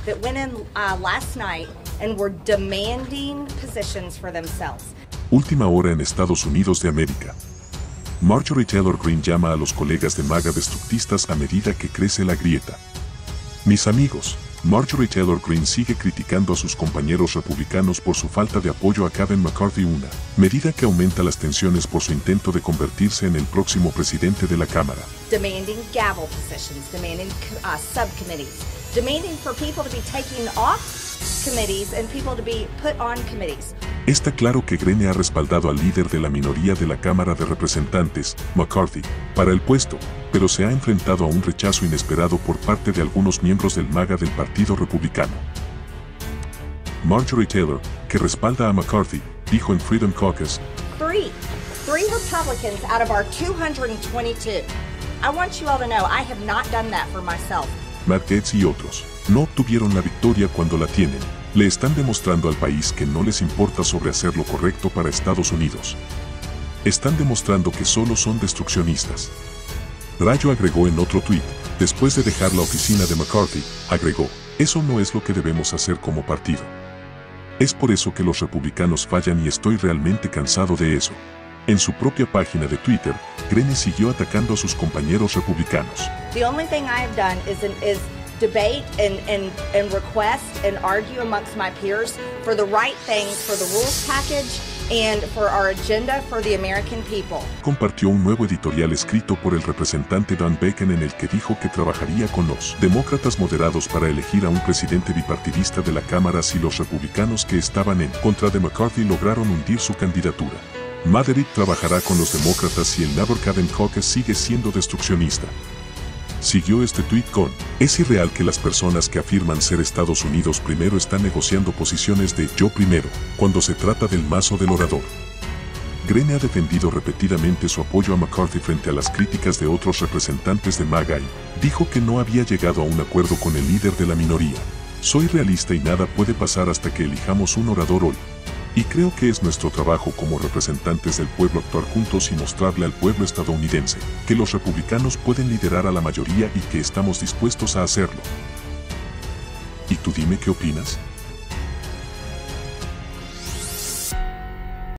that went in last night and were demanding positions for themselves. Última hora en Estados Unidos de América. Marjorie Taylor Greene llama a los colegas de MAGA destructistas a medida que crece la grieta. Mis amigos, Marjorie Taylor Greene sigue criticando a sus compañeros republicanos por su falta de apoyo a Kevin McCarthy, una medida que aumenta las tensiones por su intento de convertirse en el próximo presidente de la Cámara. Demanding gavel positions, demanding subcommittees, demanding for people to be taken off committees and people to be put on committees. Está claro que Greene ha respaldado al líder de la minoría de la Cámara de Representantes, McCarthy, para el puesto, pero se ha enfrentado a un rechazo inesperado por parte de algunos miembros del MAGA del Partido Republicano. Marjorie Taylor, que respalda a McCarthy, dijo en Freedom Caucus, Three Republicans out of our 222. I want you all to know I have not done that for myself. Matt Gaetz y otros, no obtuvieron la victoria cuando la tienen. Le están demostrando al país que no les importa sobre hacer lo correcto para Estados Unidos. Están demostrando que solo son destruccionistas. Rayo agregó en otro tuit, después de dejar la oficina de McCarthy, agregó, eso no es lo que debemos hacer como partido. Es por eso que los republicanos fallan y estoy realmente cansado de eso. En su propia página de Twitter, Greene siguió atacando a sus compañeros republicanos. The only thing I have done is debate and request and argue amongst my peers for the right things for the rules package and for our agenda for the American people. Compartió un nuevo editorial escrito por el representante Dan Bacon en el que dijo que trabajaría con los demócratas moderados para elegir a un presidente bipartidista de la Cámara si los republicanos que estaban en contra de McCarthy lograron hundir su candidatura. Maverick trabajará con los demócratas si el Never Kevin Caucus sigue siendo destruccionista. Siguió este tuit con, es irreal que las personas que afirman ser Estados Unidos primero están negociando posiciones de yo primero, cuando se trata del mazo del orador. Greene ha defendido repetidamente su apoyo a McCarthy frente a las críticas de otros representantes de MAGA y dijo que no había llegado a un acuerdo con el líder de la minoría. Soy realista y nada puede pasar hasta que elijamos un orador hoy. Y creo que es nuestro trabajo como representantes del pueblo actuar juntos y mostrarle al pueblo estadounidense que los republicanos pueden liderar a la mayoría y que estamos dispuestos a hacerlo. ¿Y tú dime qué opinas?